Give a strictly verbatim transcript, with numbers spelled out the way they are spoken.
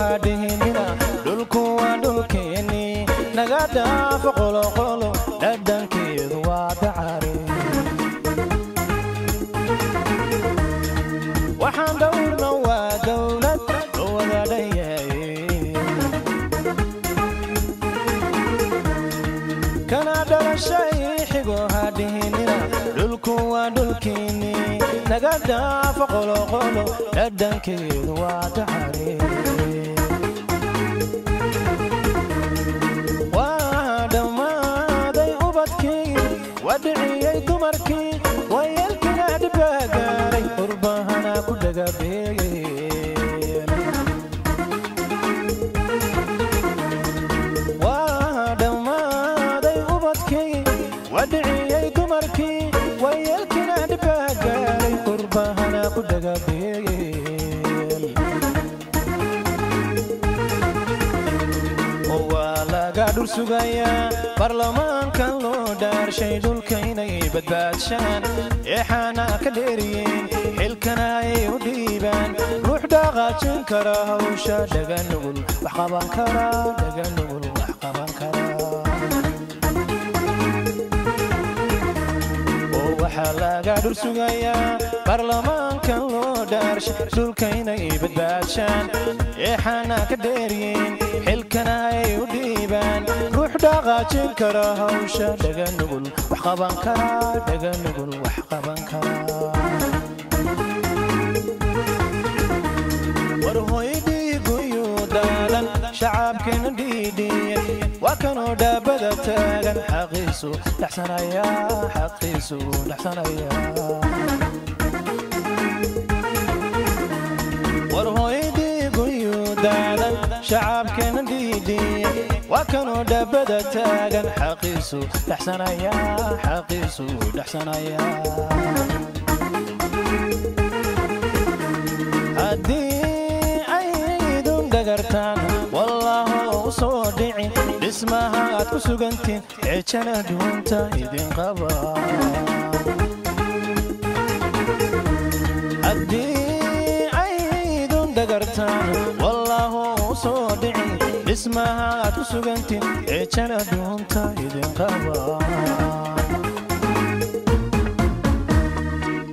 هادينا دولكو ودولكيني نغدا فقولو قولو ددنكيد وادعاري waxaan dawrno waa dawlad wada dhayay kana dhalashay xigo hadinina dhulku waa dhulkiini naga dhaafo qolo qolo dhadankeedu waa taxari waa dhamaaday ubadkii wadciyay dumarkii wayalkina dhibagaaray qurbahana ku dhagabeeyeen waa dhamaaday ubadkii wadciyay dumarkii wayalkina dhibagaaray qurbahana ku dhagabeeyeen waa laga dhul sugayaa barlamaanka loo dhaarshay dhulka inay badbaadshaan eexana ka dheeriyeen xilkana ay u dhiibaan ruux dhaqaajin kara hawsha dhaga nugul wax qaban kara dhaga nugul wax qaban kara oo waxa laga dhul sugayaa barlamaanka loo dhaarshay dhulka inay badbaadshaan eexana ka dheeriyeen xilkana ay u dhiibaan ruux dhaqaajin kara hawsha dhaga nugul wax qaban kara dhaga nugul wax qaban kara war hooydii guyu daalan shacabkina dhiidhiyan waa kanoo dhaabada taagan xaqiisu dhaxsanaya xaqiisu dhaxsanaya war hooydii guyu daalan shacabkina dhiidhiyan waa kanoo dhaabada taagan xaqiisu dhaxsanaya xaqiisu dhaxsanaya haddii aydun dhagartaan wallaahu u soo dhicin dhismaha aad ku sugantiin eejana dhuunta idin qaba haddii aydun dhagartaan wallaahu u soo dhicin dhismaha aad ku sugantiin eejana dhuunta idin qaba